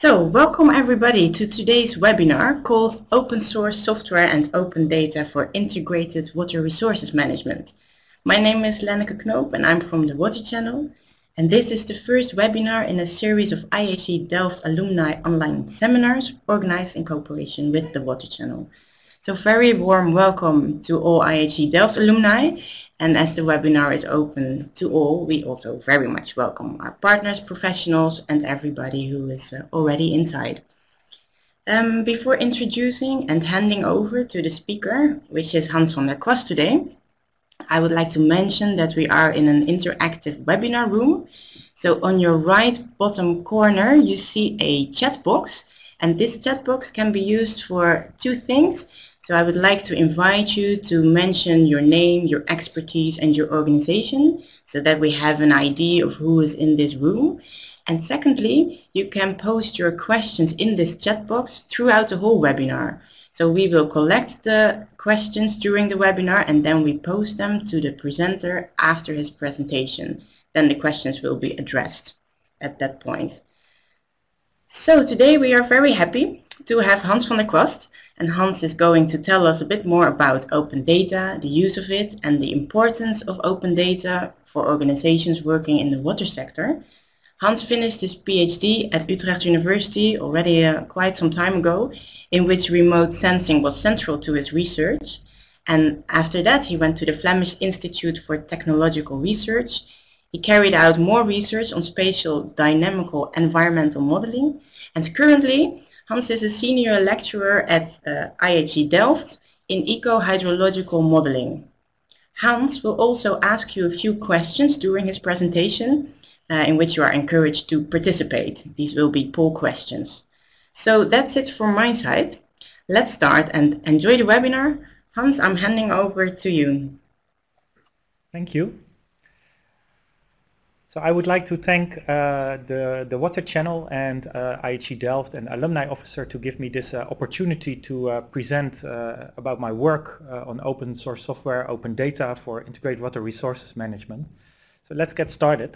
Welcome everybody to today's webinar called Open Source Software and Open Data for Integrated Water Resources Management. My name is Lenneke Knoop and I'm from the Water Channel. And this is the first webinar in a series of IHE Delft alumni online seminars organized in cooperation with the Water Channel. So very warm welcome to all IHE Delft alumni. And as the webinar is open to all, we also very much welcome our partners, professionals, and everybody who is already inside. Before introducing and handing over to the speaker, which is Hans van der Kwast today, I would like to mention that we are in an interactive webinar room. So on your right bottom corner, you see a chat box, and this chat box can be used for two things. So I would like to invite you to mention your name, your expertise and your organization so that we have an idea of who is in this room. And secondly, you can post your questions in this chat box throughout the whole webinar. So we will collect the questions during the webinar and then we post them to the presenter after his presentation. Then the questions will be addressed at that point. So today we are very happy to have Hans van der Kwast. And Hans is going to tell us a bit more about open data, the use of it, and the importance of open data for organizations working in the water sector. Hans finished his PhD at Utrecht University already quite some time ago, in which remote sensing was central to his research. And after that, he went to the Flemish Institute for Technological Research. He carried out more research on spatial dynamical environmental modeling, and currently Hans is a senior lecturer at IHE Delft in eco-hydrological modeling. Hans will also ask you a few questions during his presentation, in which you are encouraged to participate. These will be poll questions. So that's it from my side. Let's start and enjoy the webinar. Hans, I'm handing over to you. Thank you. So I would like to thank the Water Channel and IHE Delft and Alumni Officer to give me this opportunity to present about my work on open source software, open data for integrated water resources management. So let's get started.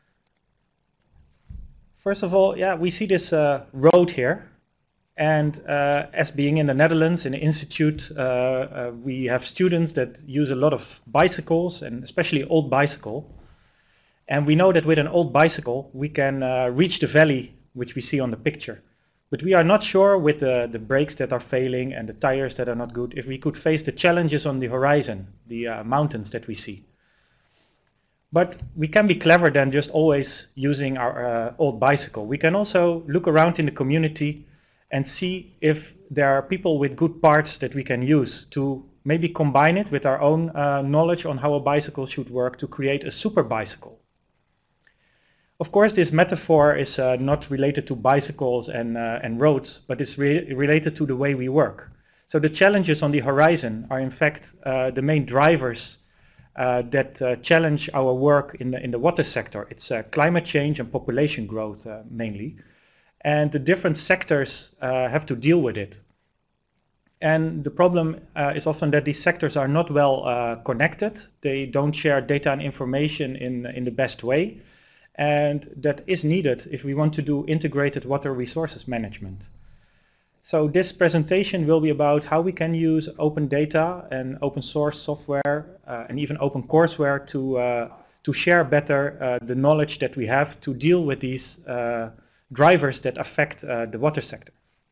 First of all, we see this road here, and as being in the Netherlands, in the institute, we have students that use a lot of bicycles, and especially old bicycle. And we know that with an old bicycle we can reach the valley which we see on the picture. But we are not sure with the brakes that are failing and the tires that are not good if we could face the challenges on the horizon, the mountains that we see. But we can be clever than just always using our old bicycle. We can also look around in the community and see if there are people with good parts that we can use to maybe combine it with our own knowledge on how a bicycle should work to create a super bicycle. Of course, this metaphor is not related to bicycles and roads, but it's related to the way we work. So the challenges on the horizon are in fact the main drivers that challenge our work in the water sector. It's climate change and population growth mainly. And the different sectors have to deal with it. And the problem is often that these sectors are not well connected. They don't share data and information in the best way. And that is needed if we want to do integrated water resources management. So this presentation will be about how we can use open data and open source software and even open courseware to share better the knowledge that we have to deal with these drivers that affect the water sector.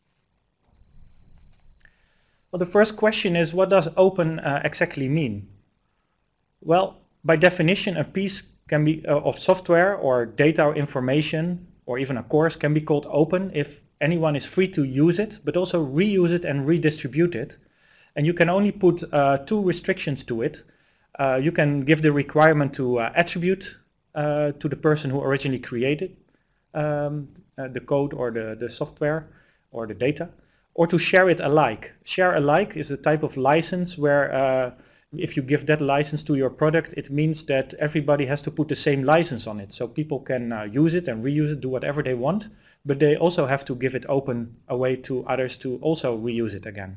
Well, the first question is, what does open exactly mean? Well, by definition, a piece can be of software or data or information or even a course can be called open if anyone is free to use it, but also reuse it and redistribute it. And you can only put two restrictions to it. You can give the requirement to attribute to the person who originally created the code or the software or the data, or to share it alike. Share alike is a type of license where if you give that license to your product, it means that everybody has to put the same license on it. So people can use it and reuse it, do whatever they want, but they also have to give it open away to others to also reuse it again.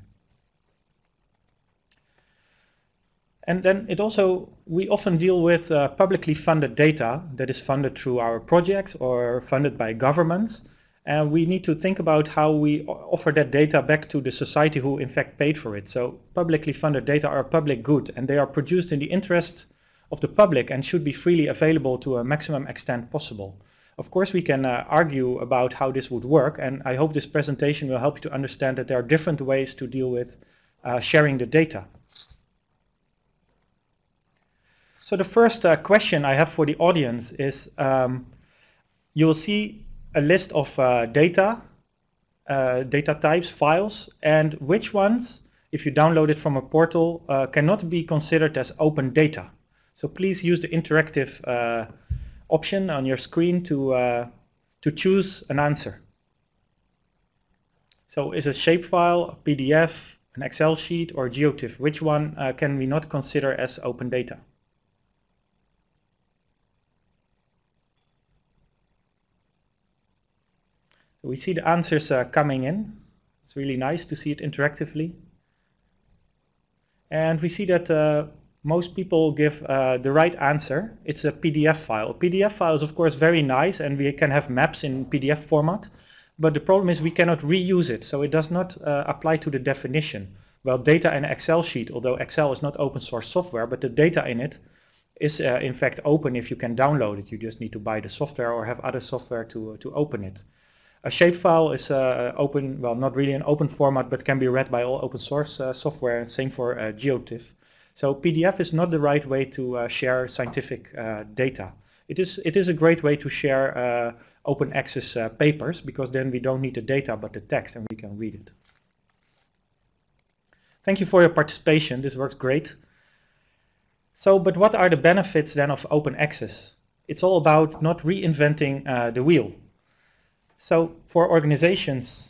And then we often deal with publicly funded data that is funded through our projects or funded by governments. And we need to think about how we offer that data back to the society who in fact paid for it. So publicly funded data are a public good, and they are produced in the interest of the public and should be freely available to a maximum extent possible. Of course, we can argue about how this would work, and I hope this presentation will help you to understand that there are different ways to deal with sharing the data. So the first question I have for the audience is, you will see a list of data types, files, and which ones, if you download it from a portal, cannot be considered as open data. So please use the interactive option on your screen to choose an answer. So is a shapefile, a PDF, an Excel sheet, or GeoTIFF? Which one can we not consider as open data? We see the answers coming in. It's really nice to see it interactively. And we see that most people give the right answer. It's a PDF file. A PDF file is of course very nice, and we can have maps in PDF format, but the problem is we cannot reuse it, so it does not apply to the definition. Well, data in an Excel sheet, although Excel is not open source software, but the data in it is in fact open if you can download it. You just need to buy the software or have other software to open it. A shapefile is open, well, not really an open format, but can be read by all open source software. Same for GeoTIFF. So PDF is not the right way to share scientific data. It is a great way to share open access papers, because then we don't need the data but the text and we can read it. Thank you for your participation. This works great. So, but what are the benefits then of open access? It's all about not reinventing the wheel. So for organizations,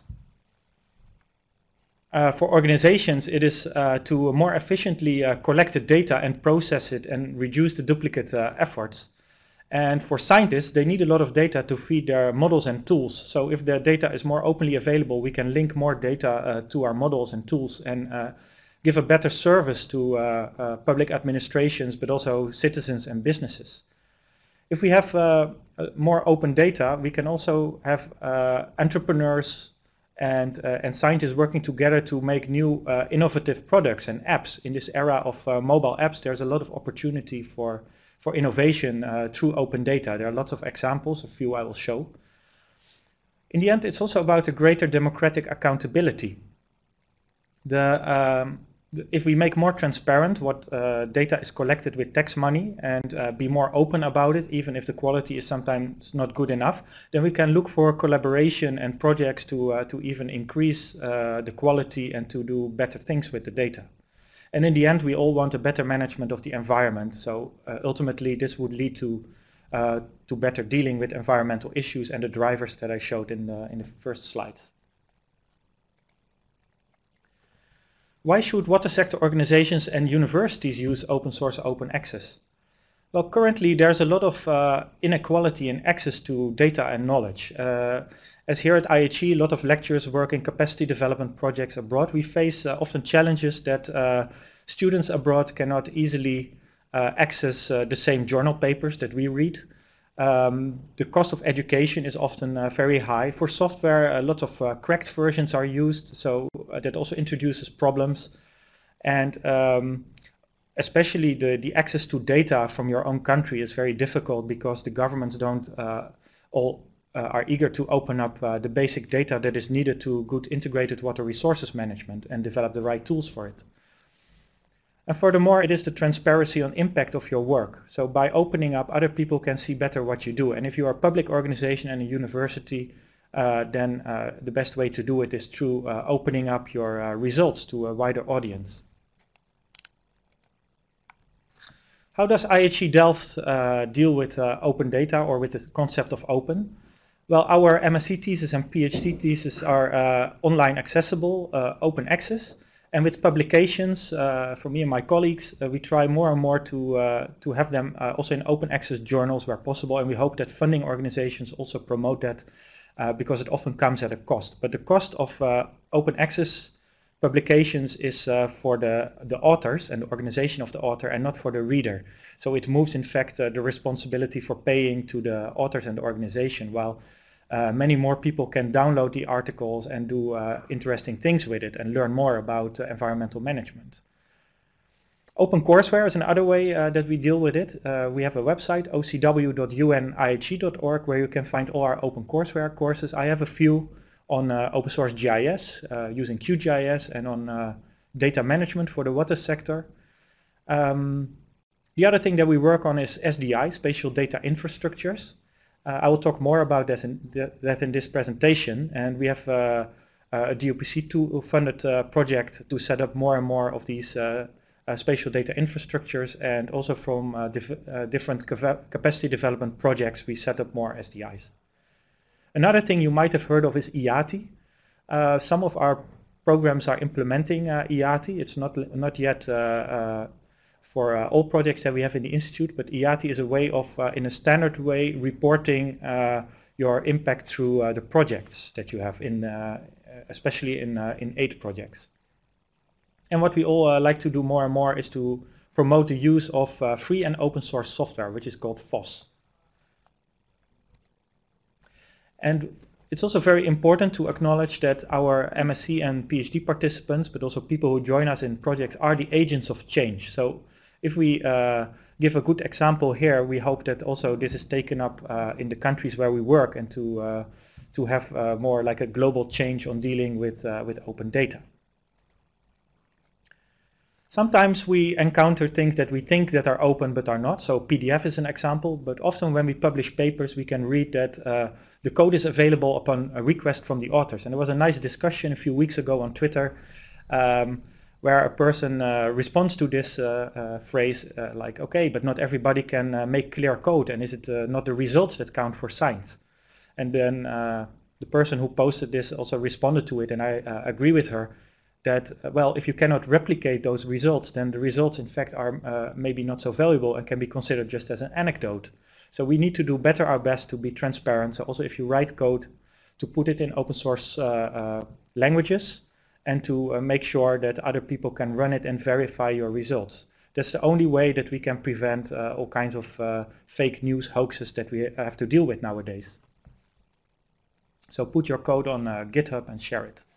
it is to more efficiently collect the data and process it and reduce the duplicate efforts. And for scientists, they need a lot of data to feed their models and tools. So if the data is more openly available, we can link more data to our models and tools and give a better service to public administrations, but also citizens and businesses. If we have more open data, we can also have entrepreneurs and scientists working together to make new innovative products and apps. In this era of mobile apps, there's a lot of opportunity for innovation through open data. There are lots of examples, a few I will show. In the end, it's also about a greater democratic accountability. If we make more transparent what data is collected with tax money and be more open about it, even if the quality is sometimes not good enough, then we can look for collaboration and projects to even increase the quality and to do better things with the data. And in the end, we all want a better management of the environment. So ultimately, this would lead to better dealing with environmental issues and the drivers that I showed in the first slides. Why should water sector organizations and universities use open source open access? Well, currently there's a lot of inequality in access to data and knowledge. As here at IHE, a lot of lecturers work in capacity development projects abroad. We face often challenges that students abroad cannot easily access the same journal papers that we read. The cost of education is often very high. For software, a lot of cracked versions are used, so that also introduces problems. And especially the access to data from your own country is very difficult because the governments don't all are eager to open up the basic data that is needed to good integrated water resources management and develop the right tools for it. And furthermore, it is the transparency on impact of your work. So by opening up, other people can see better what you do. And if you are a public organization and a university, then the best way to do it is through opening up your results to a wider audience. How does IHE Delft deal with open data or with the concept of open? Well, our MSc thesis and PhD thesis are online accessible, open access. And with publications, for me and my colleagues, we try more and more to have them also in open access journals where possible, and we hope that funding organizations also promote that because it often comes at a cost. But the cost of open access publications is for the authors and the organization of the author and not for the reader. So it moves in fact the responsibility for paying to the authors and the organization, while many more people can download the articles and do interesting things with it and learn more about environmental management. OpenCourseWare is another way that we deal with it. We have a website, ocw.unihg.org, where you can find all our OpenCourseWare courses. I have a few on open source GIS, using QGIS, and on data management for the water sector. The other thing that we work on is SDI, Spatial Data Infrastructures. I will talk more about that in this presentation, and we have a DOPC2 funded project to set up more and more of these spatial data infrastructures, and also from different capacity development projects we set up more SDIs. Another thing you might have heard of is IATI. Some of our programs are implementing IATI. It's not yet for all projects that we have in the Institute, but IATI is a way of, in a standard way, reporting your impact through the projects that you have, especially in aid projects. And what we all like to do more and more is to promote the use of free and open source software, which is called FOSS. And it's also very important to acknowledge that our MSc and PhD participants, but also people who join us in projects, are the agents of change. So if we give a good example here, we hope that also this is taken up in the countries where we work, and to have more like a global change on dealing with open data. Sometimes we encounter things that we think that are open but are not. So PDF is an example, but often when we publish papers we can read that the code is available upon a request from the authors. And there was a nice discussion a few weeks ago on Twitter where a person responds to this phrase like, okay, but not everybody can make clear code, and is it not the results that count for science? And then the person who posted this also responded to it, and I agree with her, that, well, if you cannot replicate those results, then the results in fact are maybe not so valuable and can be considered just as an anecdote. So we need to do better our best to be transparent. So also if you write code, to put it in open source languages, and to make sure that other people can run it and verify your results. That's the only way that we can prevent all kinds of fake news hoaxes that we have to deal with nowadays. So put your code on GitHub and share it.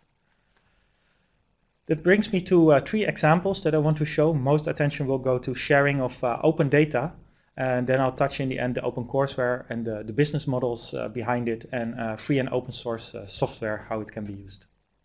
That brings me to 3 examples that I want to show. Most attention will go to sharing of open data, and then I'll touch in the end the OpenCourseWare and the business models behind it, and free and open source software, how it can be used.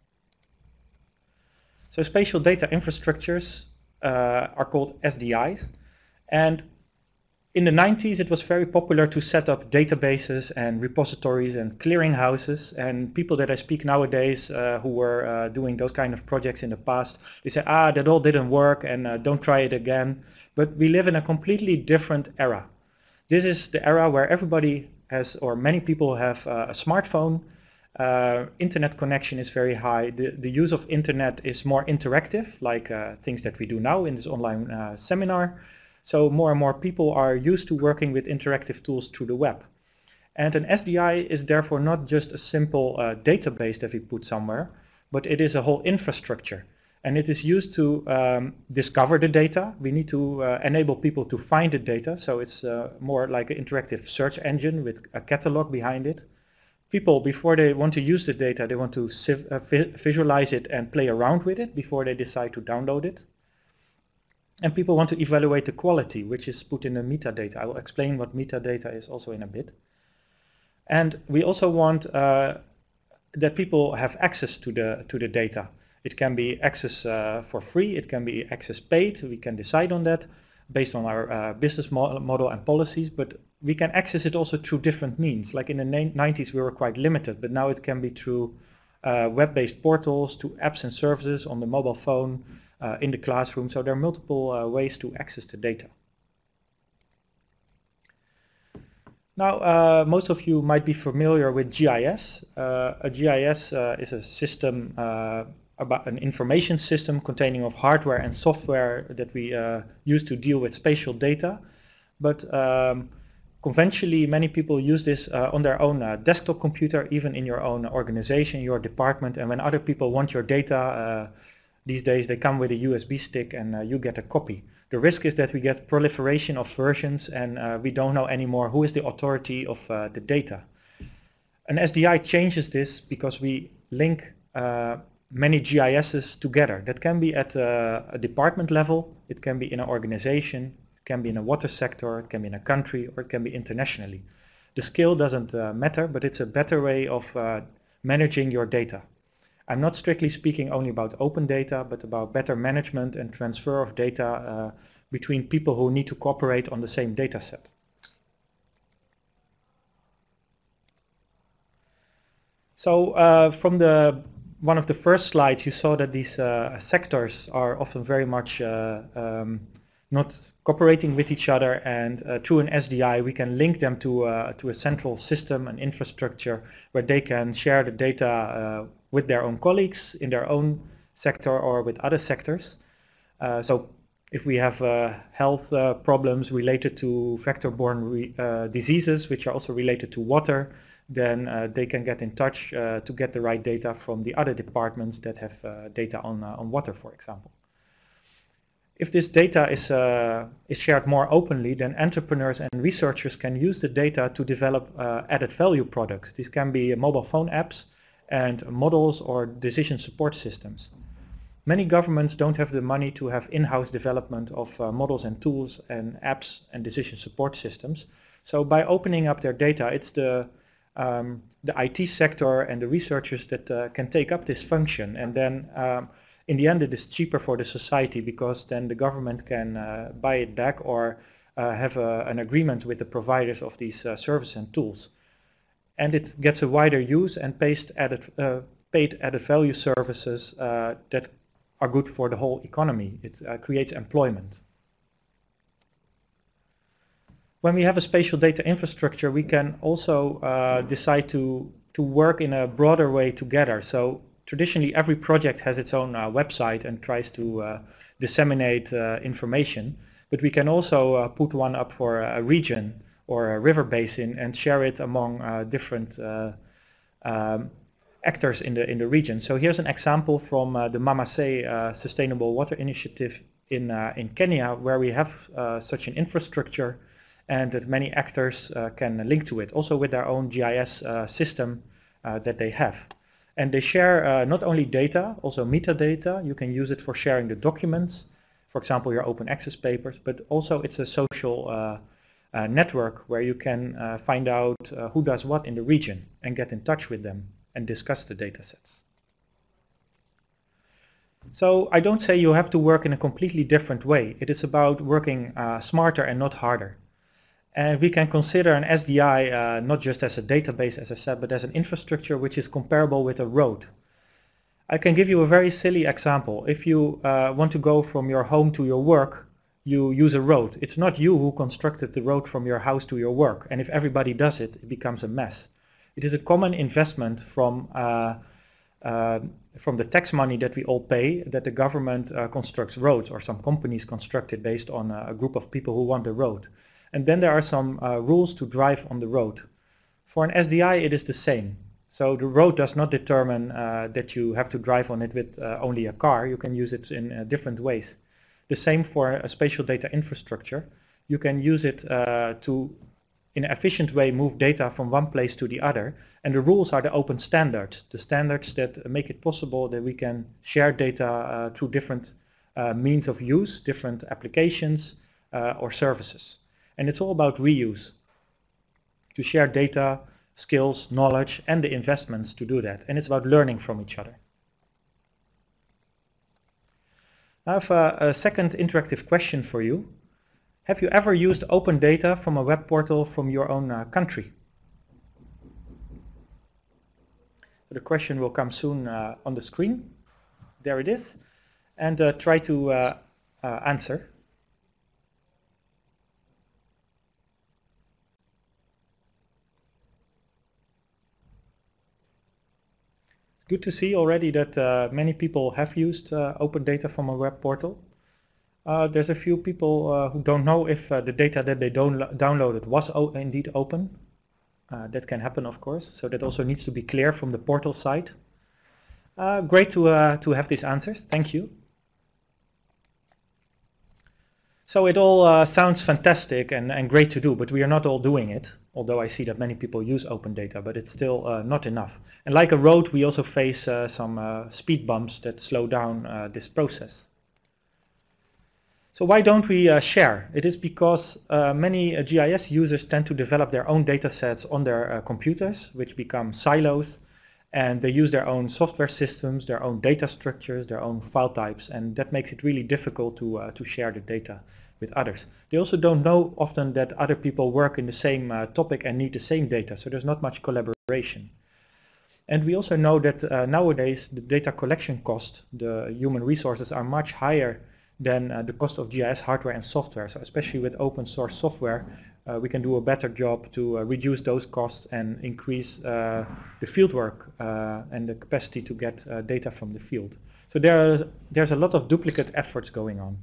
So spatial data infrastructures are called SDIs, and in the 90s it was very popular to set up databases and repositories and clearinghouses, and people that I speak nowadays who were doing those kind of projects in the past, they say, that all didn't work, and don't try it again. But we live in a completely different era. This is the era where everybody has, or many people have a smartphone. Internet connection is very high. The use of internet is more interactive, like things that we do now in this online seminar. So more and more people are used to working with interactive tools through the web. And an SDI is therefore not just a simple database that we put somewhere, but it is a whole infrastructure. And it is used to discover the data. We need to enable people to find the data, so it's more like an interactive search engine with a catalog behind it. People, before they want to use the data, they want to visualize it and play around with it before they decide to download it. And people want to evaluate the quality, which is put in the metadata. I will explain what metadata is also in a bit. And we also want that people have access to the data. It can be access for free, it can be access paid. We can decide on that based on our business model and policies, but we can access it also through different means. Like in the 90s we were quite limited, but now it can be through web-based portals, to apps and services on the mobile phone, in the classroom. So there are multiple ways to access the data. Now, most of you might be familiar with GIS. A GIS is a system, about an information system containing of hardware and software that we use to deal with spatial data. But conventionally, many people use this on their own desktop computer, even in your own organization, your department. And when other people want your data, these days they come with a USB stick and you get a copy. The risk is that we get proliferation of versions, and we don't know anymore who is the authority of the data. An SDI changes this because we link many GISs together. That can be at a department level, it can be in an organization, it can be in a water sector, it can be in a country, or it can be internationally. The scale doesn't matter, but it's a better way of managing your data. I'm not strictly speaking only about open data, but about better management and transfer of data between people who need to cooperate on the same data set. So from one of the first slides, you saw that these sectors are often very much not cooperating with each other, and through an SDI we can link them to a central system, an infrastructure, where they can share the data with their own colleagues in their own sector or with other sectors. So if we have health problems related to vector-borne diseases, which are also related to water, then they can get in touch to get the right data from the other departments that have data on water, for example. If this data is shared more openly, then entrepreneurs and researchers can use the data to develop added value products. These can be mobile phone apps and models or decision support systems. Many governments don't have the money to have in-house development of models and tools and apps and decision support systems. So by opening up their data, it's the IT sector and the researchers that can take up this function, and then in the end it is cheaper for the society, because then the government can buy it back or have an agreement with the providers of these services and tools. And it gets a wider use and paid added value services that are good for the whole economy. It creates employment. When we have a spatial data infrastructure, we can also decide to work in a broader way together. So traditionally every project has its own website and tries to disseminate information, but we can also put one up for a region or a river basin and share it among different actors in the region. So here's an example from the Mama Say Sustainable Water Initiative in Kenya, where we have such an infrastructure, and that many actors can link to it, also with their own GIS system that they have. And they share not only data, also metadata. You can use it for sharing the documents, for example your open access papers, but also it's a social network where you can find out who does what in the region and get in touch with them and discuss the data sets. So I don't say you have to work in a completely different way. It is about working smarter and not harder. And we can consider an SDI not just as a database, as I said, but as an infrastructure which is comparable with a road. I can give you a very silly example. If you want to go from your home to your work, you use a road. It's not you who constructed the road from your house to your work, and if everybody does it, it becomes a mess. It is a common investment from the tax money that we all pay, that the government constructs roads, or some companies construct it based on a group of people who want the road. And then there are some rules to drive on the road. For an SDI it is the same. So the road does not determine that you have to drive on it with only a car. You can use it in different ways. The same for a spatial data infrastructure. You can use it to, in an efficient way, move data from one place to the other. And the rules are the open standards, the standards that make it possible that we can share data through different means of use, different applications or services. And it's all about reuse, to share data, skills, knowledge, and the investments to do that. And it's about learning from each other. I have a second interactive question for you. Have you ever used open data from a web portal from your own country? The question will come soon on the screen. There it is. And try to answer. Good to see already that many people have used open data from a web portal. There's a few people who don't know if the data that they downloaded was indeed open. That can happen, of course, so that also needs to be clear from the portal side. Great to have these answers, thank you. So it all sounds fantastic and great to do, but we are not all doing it. although I see that many people use open data, but it's still not enough. And like a road, we also face some speed bumps that slow down this process. So why don't we share? It is because many GIS users tend to develop their own data sets on their computers, which become silos, and they use their own software systems, their own data structures, their own file types, and that makes it really difficult to share the data with others. They also don't know often that other people work in the same topic and need the same data, so there's not much collaboration. And we also know that nowadays the data collection cost, the human resources, are much higher than the cost of GIS hardware and software. So especially with open source software, we can do a better job to reduce those costs and increase the fieldwork and the capacity to get data from the field. So there's a lot of duplicate efforts going on.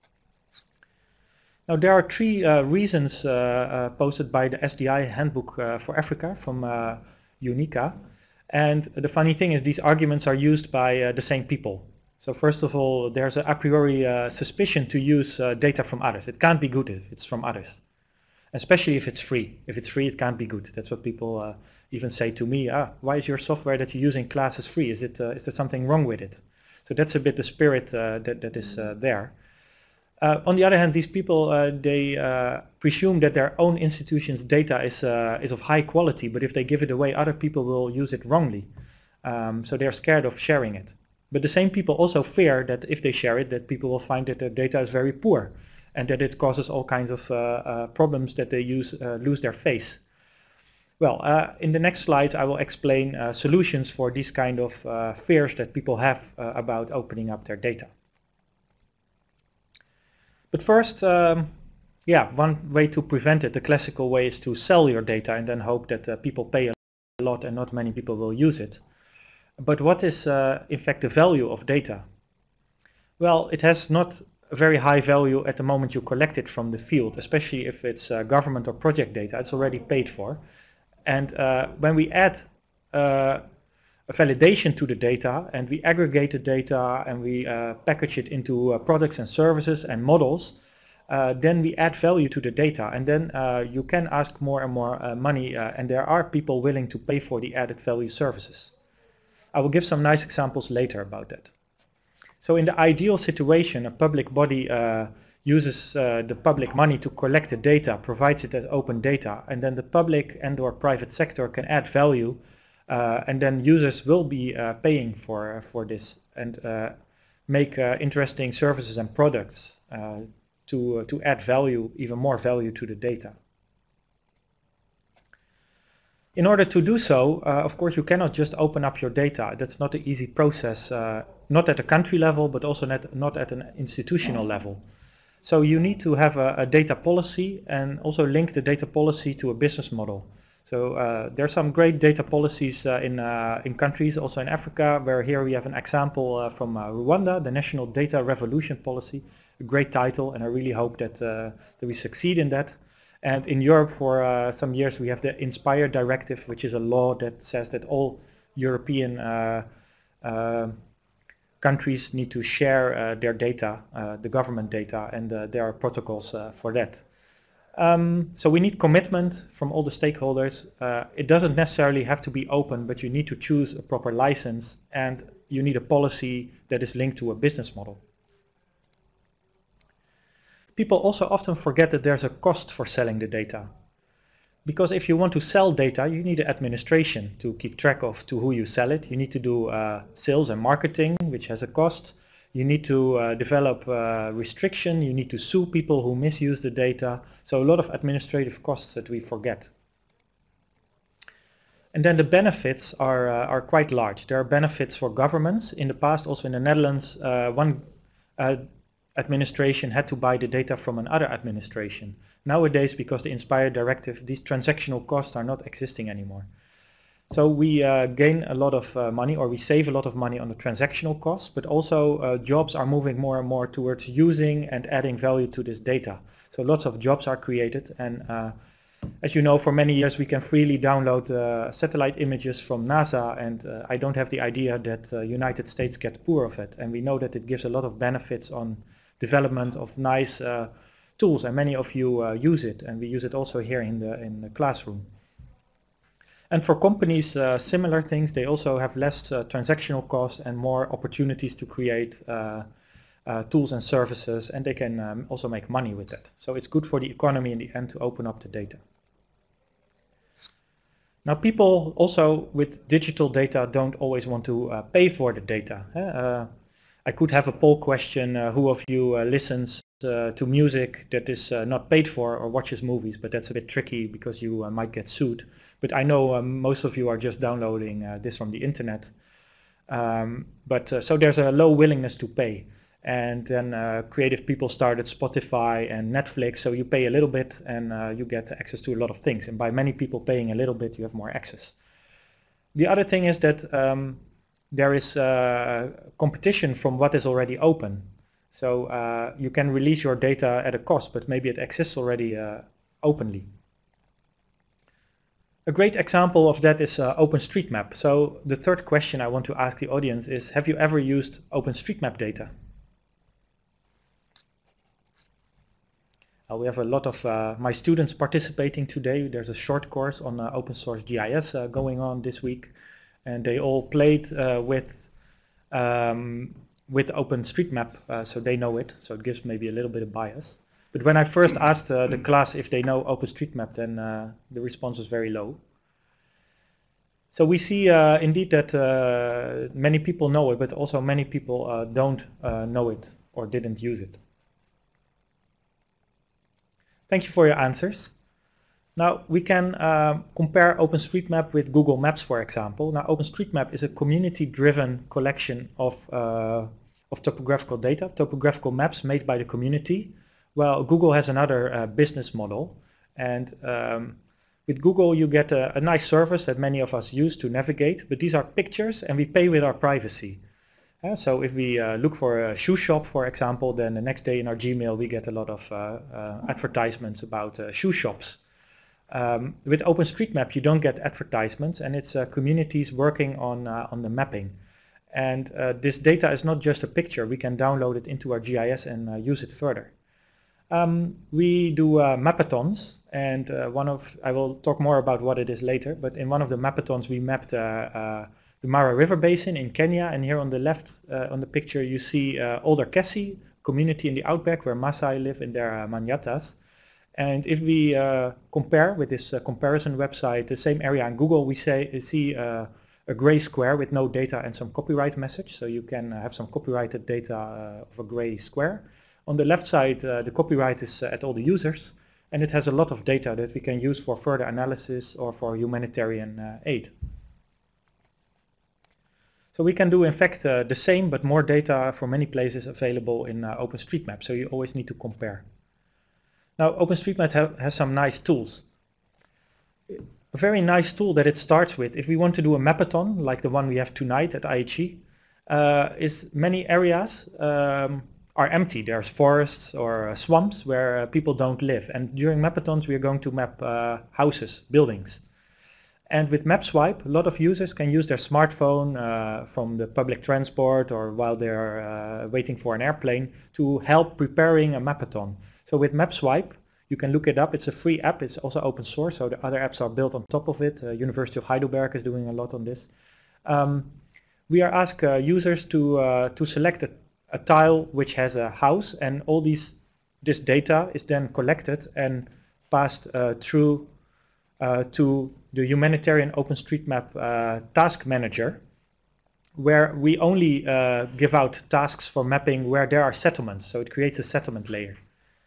Now there are three reasons posted by the SDI Handbook for Africa from UNICA. And the funny thing is these arguments are used by the same people. So first of all, there's a priori suspicion to use data from others. It can't be good if it's from others, especially if it's free. If it's free, it can't be good. That's what people even say to me. Why is your software that you use in classes free? Is there something wrong with it? So that's a bit the spirit that is there. On the other hand, these people, they presume that their own institution's data is of high quality, but if they give it away, other people will use it wrongly. So they're scared of sharing it. But the same people also fear that if they share it, that people will find that their data is very poor and that it causes all kinds of problems that they lose their face. Well, in the next slides I will explain solutions for these kind of fears that people have about opening up their data. But first, one way to prevent it, the classical way, is to sell your data and then hope that people pay a lot and not many people will use it. But what is in fact the value of data? Well, it has not a very high value at the moment you collect it from the field, especially if it's government or project data. It's already paid for. And when we add a validation to the data and we aggregate the data and we package it into products and services and models, then we add value to the data, and then you can ask more and more money, and there are people willing to pay for the added value services. I will give some nice examples later about that. So in the ideal situation, a public body uses the public money to collect the data, provides it as open data, and then the public and or private sector can add value, and then users will be paying for this and make interesting services and products to add value, even more value to the data. In order to do so, of course, you cannot just open up your data. That's not an easy process, not at a country level, but also not at an institutional level. So you need to have a data policy and also link the data policy to a business model. So there are some great data policies in countries, also in Africa, where here we have an example from Rwanda, the National Data Revolution Policy, a great title, and I really hope that we succeed in that. And in Europe for some years we have the Inspire Directive, which is a law that says that all European countries need to share their data, the government data, and there are protocols for that. So we need commitment from all the stakeholders. It doesn't necessarily have to be open, but you need to choose a proper license and you need a policy that is linked to a business model. People also often forget that there's a cost for selling the data. Because if you want to sell data, you need an administration to keep track of to who you sell it. You need to do sales and marketing, which has a cost. You need to develop restriction. You need to sue people who misuse the data. So a lot of administrative costs that we forget. And then the benefits are quite large. There are benefits for governments. In the past, also in the Netherlands, one administration had to buy the data from another administration. Nowadays, because the Inspire Directive, these transactional costs are not existing anymore. So we gain a lot of money, or we save a lot of money on the transactional costs, but also jobs are moving more and more towards using and adding value to this data. So lots of jobs are created, and as you know, for many years we can freely download satellite images from NASA, and I don't have the idea that United States get poor of it, and we know that it gives a lot of benefits on development of nice tools, and many of you use it, and we use it also here in the classroom. And for companies, similar things, they also have less transactional costs and more opportunities to create tools and services, and they can also make money with that. So it's good for the economy in the end to open up the data. Now people also with digital data don't always want to pay for the data. I could have a poll question, who of you listens to music that is not paid for or watches movies, but that's a bit tricky because you might get sued. But I know most of you are just downloading this from the internet. So there's a low willingness to pay. And then creative people started Spotify and Netflix, so you pay a little bit and you get access to a lot of things. And by many people paying a little bit, you have more access. The other thing is that there is competition from what is already open. So you can release your data at a cost, but maybe it exists already openly. A great example of that is OpenStreetMap. So the third question I want to ask the audience is, have you ever used OpenStreetMap data? We have a lot of my students participating today. There's a short course on open source GIS going on this week, and they all played with OpenStreetMap, so they know it. So it gives maybe a little bit of bias. But when I first asked the class if they know OpenStreetMap, then the response was very low. So we see indeed that many people know it, but also many people don't know it or didn't use it. Thank you for your answers. Now we can compare OpenStreetMap with Google Maps, for example. Now OpenStreetMap is a community-driven collection of topographical data, topographical maps made by the community. Well, Google has another business model, and with Google you get a nice service that many of us use to navigate, but these are pictures and we pay with our privacy. So if we look for a shoe shop, for example, then the next day in our Gmail we get a lot of advertisements about shoe shops. With OpenStreetMap you don't get advertisements, and it's communities working on the mapping. And this data is not just a picture, we can download it into our GIS and use it further. We do mapathons, and I will talk more about what it is later, but in one of the mapathons we mapped the Mara River Basin in Kenya, and here on the left on the picture you see Older-Kessie, community in the outback where Maasai live in their manyatas. And if we compare with this comparison website the same area in Google, we see a gray square with no data and some copyright message, so you can have some copyrighted data of a gray square. On the left side the copyright is at all the users, and it has a lot of data that we can use for further analysis or for humanitarian aid. So we can do in fact the same, but more data for many places available in OpenStreetMap, so you always need to compare. Now OpenStreetMap has some nice tools. A very nice tool that it starts with, if we want to do a mapathon like the one we have tonight at IHE, is many areas are empty. There's forests or swamps where people don't live, and during mapathons we are going to map houses, buildings. And with MapSwipe, a lot of users can use their smartphone from the public transport or while they're waiting for an airplane to help preparing a mapathon. So with MapSwipe, you can look it up. It's a free app. It's also open source, so the other apps are built on top of it. University of Heidelberg is doing a lot on this. We are asking users to select a tile which has a house, and all this data is then collected and passed through to the humanitarian OpenStreetMap task manager, where we only give out tasks for mapping where there are settlements, so it creates a settlement layer.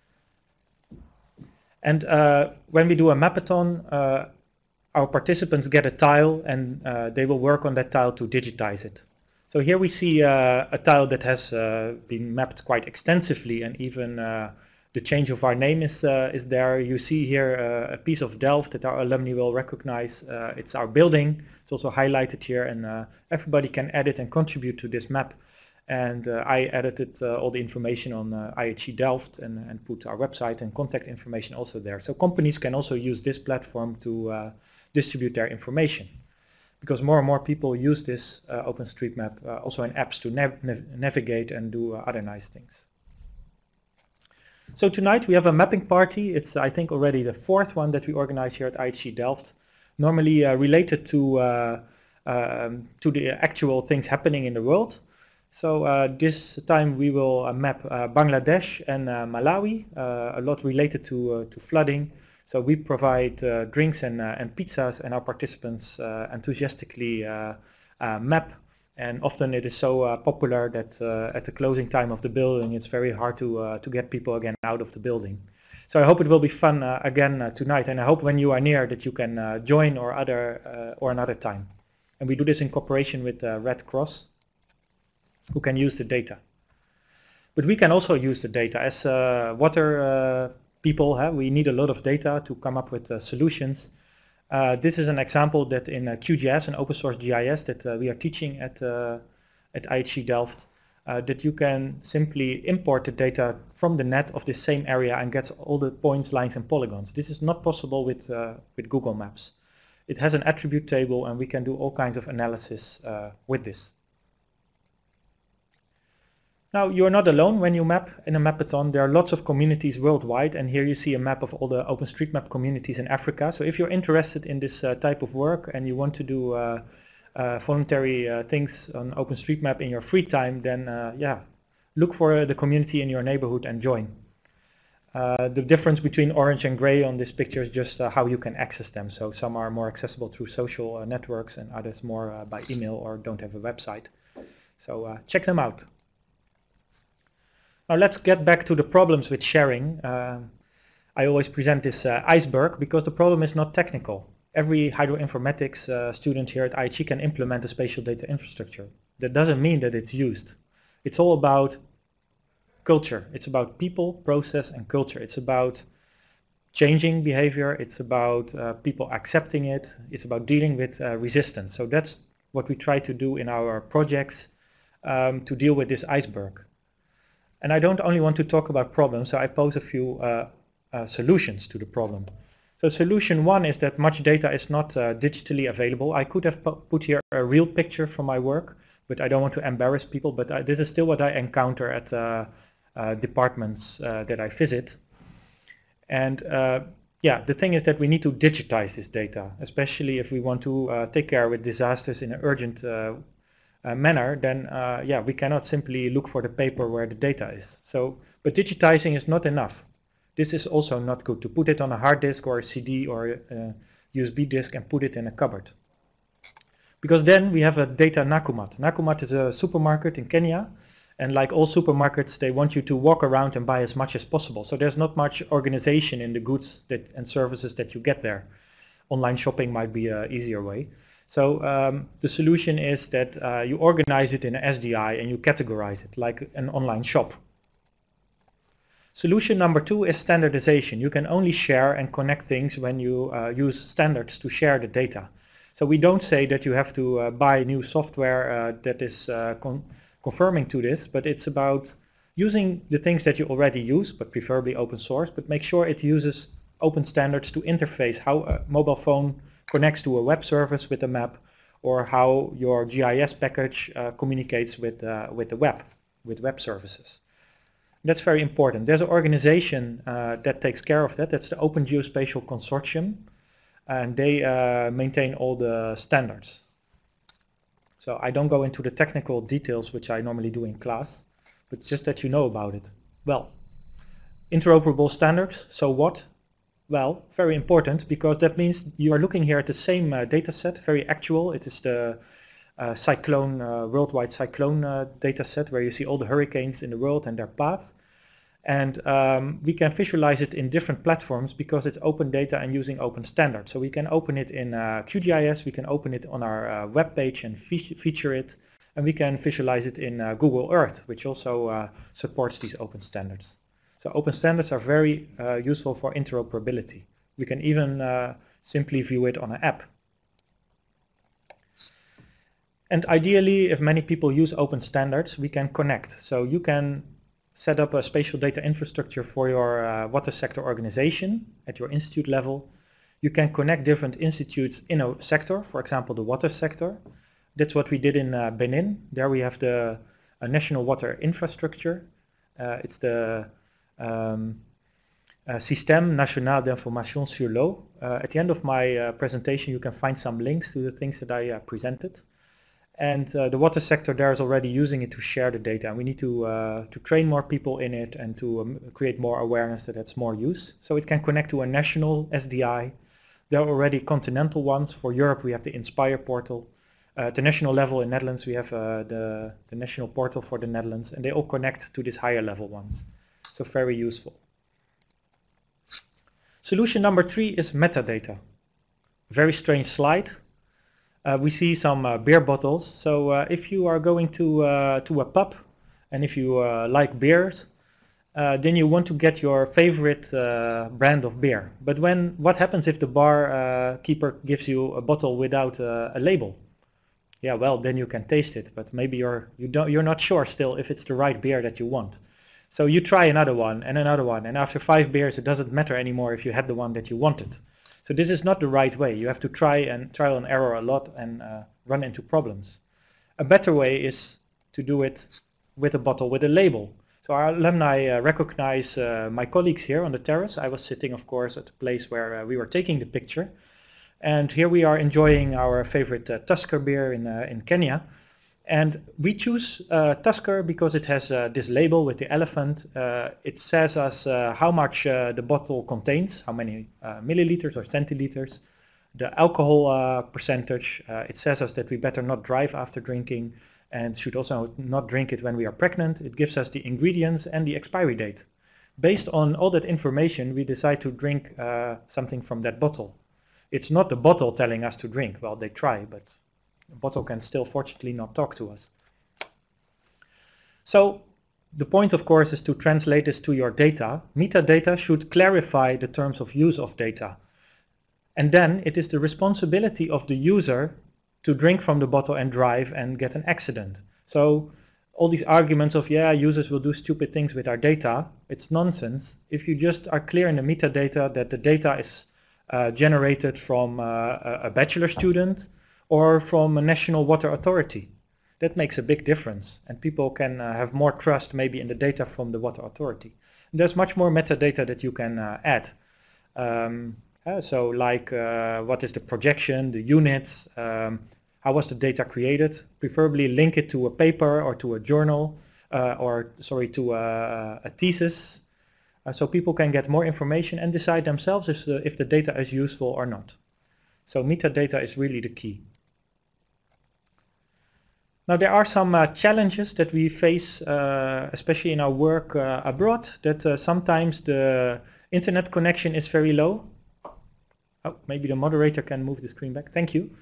And when we do a mapathon, our participants get a tile, and they will work on that tile to digitize it. So here we see a tile that has been mapped quite extensively, and even the change of our name is there. You see here a piece of Delft that our alumni will recognize. It's our building. It's also highlighted here, and everybody can edit and contribute to this map. And I edited all the information on IHE Delft and put our website and contact information also there. So companies can also use this platform to distribute their information, because more and more people use this OpenStreetMap also in apps to navigate and do other nice things. So tonight we have a mapping party. It's I think already the fourth one that we organize here at IHE Delft. Normally related to the actual things happening in the world. So this time we will map Bangladesh and Malawi, a lot related to flooding. So we provide drinks and pizzas, and our participants enthusiastically map. And often it is so popular that at the closing time of the building, it's very hard to get people again out of the building. So I hope it will be fun again tonight, and I hope when you are near that you can join or another time. And we do this in cooperation with Red Cross, who can use the data. But we can also use the data as water people. We need a lot of data to come up with solutions. This is an example that in QGIS, an open source GIS that we are teaching at IHE Delft, that you can simply import the data from the net of the same area and get all the points, lines and polygons. This is not possible with Google Maps. It has an attribute table and we can do all kinds of analysis with this. Now you're not alone when you map in a mapathon. There are lots of communities worldwide, and here you see a map of all the OpenStreetMap communities in Africa. So if you're interested in this type of work and you want to do voluntary things on OpenStreetMap in your free time, then yeah, look for the community in your neighborhood and join. The difference between orange and gray on this picture is just how you can access them. So some are more accessible through social networks and others more by email or don't have a website. So check them out. Now let's get back to the problems with sharing. I always present this iceberg because the problem is not technical. Every hydroinformatics student here at IHE can implement a spatial data infrastructure. That doesn't mean that it's used. It's all about culture. It's about people, process and culture. It's about changing behavior. It's about people accepting it. It's about dealing with resistance. So that's what we try to do in our projects to deal with this iceberg. And I don't only want to talk about problems, so I pose a few solutions to the problem. So solution one is that much data is not digitally available. I could have put here a real picture from my work, but I don't want to embarrass people, but this is still what I encounter at departments that I visit. And yeah, the thing is that we need to digitize this data, especially if we want to take care with disasters in an urgent manner, then yeah, we cannot simply look for the paper where the data is. So, but digitizing is not enough. This is also not good to put it on a hard disk or a CD or a USB disk and put it in a cupboard. Because then we have a data Nakumatt. Nakumatt is a supermarket in Kenya, and like all supermarkets, they want you to walk around and buy as much as possible. So there's not much organization in the goods and services that you get there. Online shopping might be an easier way. So the solution is that you organize it in an SDI and you categorize it like an online shop. Solution number two is standardization. You can only share and connect things when you use standards to share the data. So we don't say that you have to buy new software that is confirming to this, but it's about using the things that you already use, but preferably open source, but make sure it uses open standards to interface how a mobile phone connects to a web service with a map, or how your GIS package communicates with the web, with web services. That's very important. There's an organization that takes care of that. That's the Open Geospatial Consortium, and they maintain all the standards. So I don't go into the technical details, which I normally do in class, but just that you know about it. Well, interoperable standards, so what? Well, very important, because that means you are looking here at the same data set, very actual. It is the cyclone, worldwide cyclone data set, where you see all the hurricanes in the world and their path. And we can visualize it in different platforms because it's open data and using open standards. So we can open it in QGIS, we can open it on our web page and feature it, and we can visualize it in Google Earth, which also supports these open standards. So open standards are very useful for interoperability. We can even simply view it on an app. And ideally, if many people use open standards, we can connect. So you can set up a spatial data infrastructure for your water sector organization at your institute level. You can connect different institutes in a sector, for example, the water sector. That's what we did in Benin. There we have the national water infrastructure. It's the Système National d'Information sur l'Eau. At the end of my presentation you can find some links to the things that I presented. And the water sector there is already using it to share the data. And we need to train more people in it and to create more awareness that it's more use. So it can connect to a national SDI. There are already continental ones. For Europe we have the Inspire portal. At the national level in Netherlands we have the national portal for the Netherlands, and they all connect to these higher level ones. So very useful. Solution number 3 is metadata. Very strange slide. We see some beer bottles. So if you are going to a pub and if you like beers, then you want to get your favorite brand of beer. But what happens if the bar keeper gives you a bottle without a label? Yeah, well, then you can taste it, but maybe you're not sure still if it's the right beer that you want. So you try another one, and after 5 beers it doesn't matter anymore if you had the one that you wanted. So this is not the right way. You have to trial and error a lot and run into problems. A better way is to do it with a bottle with a label. So our alumni recognize my colleagues here on the terrace. I was sitting, of course, at the place where we were taking the picture. And here we are enjoying our favorite Tusker beer in Kenya. And we choose Tusker because it has this label with the elephant. It says us how much the bottle contains, how many milliliters or centiliters, the alcohol percentage. It says us that we better not drive after drinking and should also not drink it when we are pregnant. It gives us the ingredients and the expiry date. Based on all that information, we decide to drink something from that bottle. It's not the bottle telling us to drink. Well, they try, but the bottle can still fortunately not talk to us. So the point, of course, is to translate this to your data. Metadata should clarify the terms of use of data. And then it is the responsibility of the user to drink from the bottle and drive and get an accident. So all these arguments of, yeah, users will do stupid things with our data, it's nonsense. If you just are clear in the metadata that the data is generated from a bachelor student or from a national water authority. That makes a big difference, and people can have more trust maybe in the data from the water authority. And there's much more metadata that you can add. So like what is the projection, the units, how was the data created, preferably link it to a paper or to a journal to a thesis. So people can get more information and decide themselves if the data is useful or not. So metadata is really the key. Now there are some challenges that we face, especially in our work abroad, that sometimes the internet connection is very low. Oh, maybe the moderator can move the screen back. Thank you.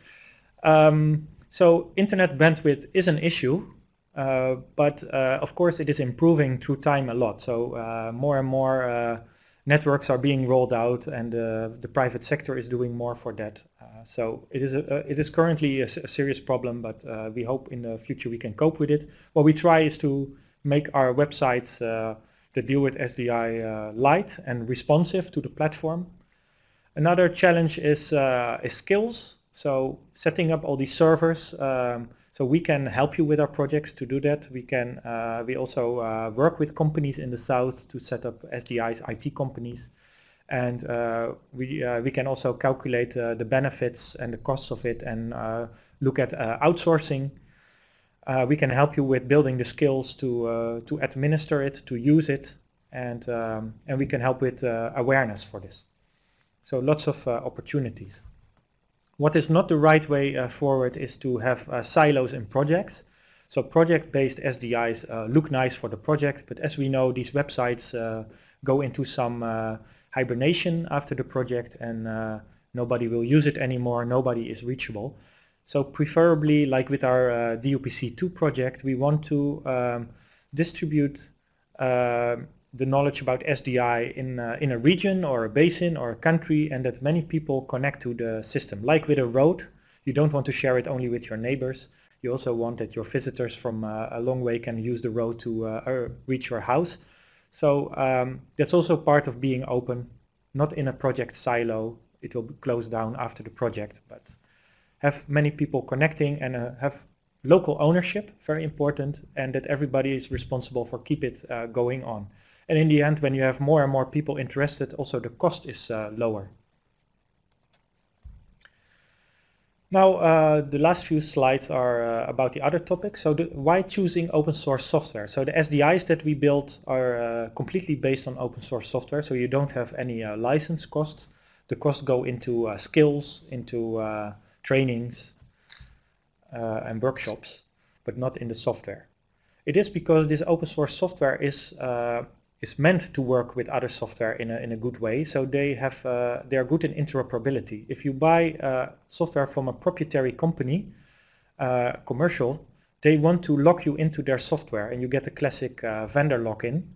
So internet bandwidth is an issue. But of course it is improving through time a lot. So more and more networks are being rolled out, and the private sector is doing more for that. So it is currently a serious problem, but we hope in the future we can cope with it. What we try is to make our websites that deal with SDI light and responsive to the platform. Another challenge is skills. So setting up all these servers. So we can help you with our projects to do that. We also work with companies in the south to set up SDI's IT companies, and we can also calculate the benefits and the costs of it and look at outsourcing. We can help you with building the skills to administer it, to use it, and we can help with awareness for this. So lots of opportunities. What is not the right way forward is to have silos in projects. So project-based SDIs look nice for the project, but as we know, these websites go into some hibernation after the project, and nobody will use it anymore, nobody is reachable. So preferably, like with our DUPC2 project, we want to distribute the knowledge about SDI in a region or a basin or a country, and that many people connect to the system. Like with a road, you don't want to share it only with your neighbors. You also want that your visitors from a long way can use the road to reach your house. So that's also part of being open, not in a project silo. It will close down after the project, but have many people connecting and have local ownership, very important, and that everybody is responsible for keep it going on. And in the end, when you have more and more people interested, also the cost is lower. Now, the last few slides are about the other topics. So why choosing open source software? So the SDIs that we built are completely based on open source software, so you don't have any license costs. The costs go into skills, into trainings and workshops, but not in the software. It is because this open source software is meant to work with other software in a good way, so they are good in interoperability. If you buy software from a proprietary company, commercial, they want to lock you into their software, and you get a classic vendor lock-in.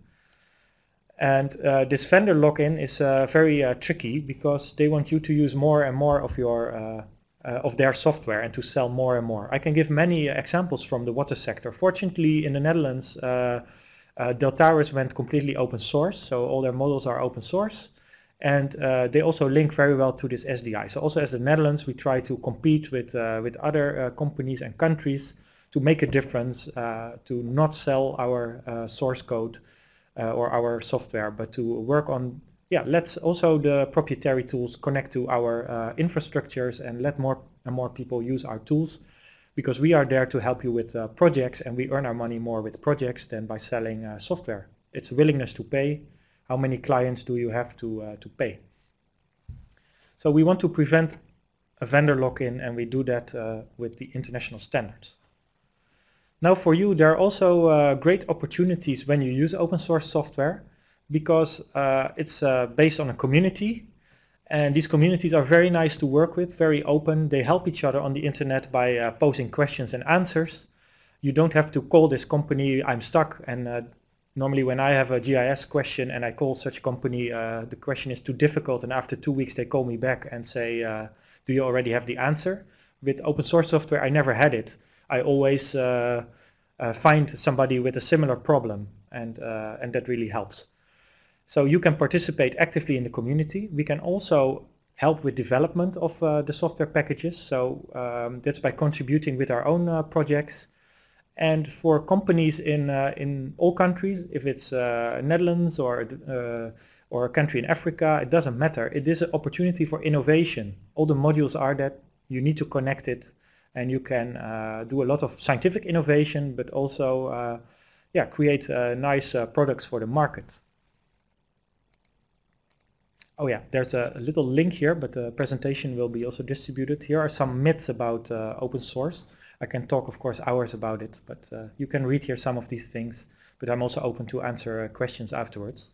And this vendor lock-in is very tricky, because they want you to use more and more of your of their software and to sell more and more. I can give many examples from the water sector. Fortunately, in the Netherlands, Deltaris went completely open source, so all their models are open source, and they also link very well to this SDI. So also as the Netherlands, we try to compete with other companies and countries to make a difference, to not sell our source code or our software, but to work on, let's also the proprietary tools connect to our infrastructures, and let more and more people use our tools, because we are there to help you with projects, and we earn our money more with projects than by selling software. It's willingness to pay. How many clients do you have to pay? So we want to prevent a vendor lock-in, and we do that with the international standards. Now for you, there are also great opportunities when you use open source software, because it's based on a community. And these communities are very nice to work with, very open. They help each other on the internet by posing questions and answers. You don't have to call this company, I'm stuck, and normally when I have a GIS question and I call such company, the question is too difficult, and after 2 weeks they call me back and say, do you already have the answer? With open source software, I never had it. I always find somebody with a similar problem, and that really helps. So you can participate actively in the community. We can also help with development of the software packages. So that's by contributing with our own projects. And for companies in all countries, if it's Netherlands or a country in Africa, it doesn't matter. It is an opportunity for innovation. All the modules are that. You need to connect it, and you can do a lot of scientific innovation, but also create nice products for the market. Oh yeah, there's a little link here, but the presentation will be also distributed. Here are some myths about open source. I can talk, of course, hours about it, but you can read here some of these things, but I'm also open to answer questions afterwards.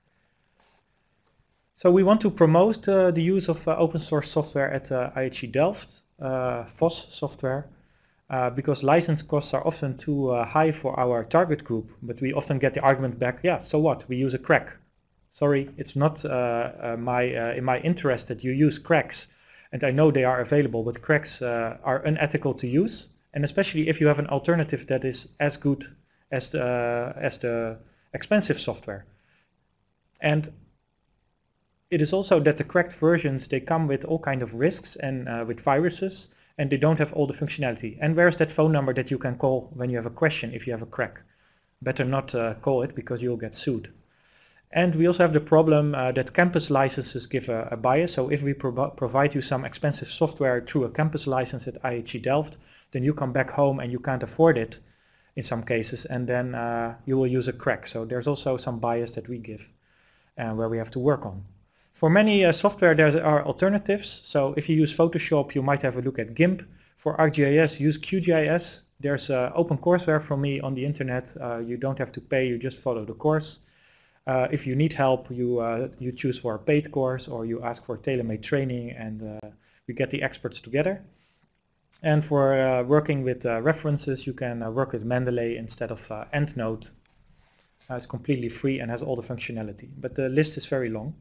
So we want to promote the use of open source software at IHE Delft, FOSS software, because license costs are often too high for our target group, but we often get the argument back, yeah, so what, we use a crack. Sorry, it's not in my interest that you use cracks, and I know they are available, but cracks are unethical to use, and especially if you have an alternative that is as good as the expensive software. And it is also that the cracked versions, they come with all kinds of risks and with viruses, and they don't have all the functionality. And where's that phone number that you can call when you have a question if you have a crack? Better not call it, because you'll get sued. And we also have the problem that campus licenses give a bias. So if we provide you some expensive software through a campus license at IHE Delft, then you come back home and you can't afford it in some cases, and then you will use a crack. So there's also some bias that we give where we have to work on. For many software, there are alternatives. So if you use Photoshop, you might have a look at GIMP. For ArcGIS, use QGIS. There's OpenCourseware from me on the internet. You don't have to pay, you just follow the course. If you need help, you choose for a paid course, or you ask for tailor-made training, and we get the experts together. And for working with references, you can work with Mendeley instead of EndNote. It's completely free and has all the functionality, but the list is very long.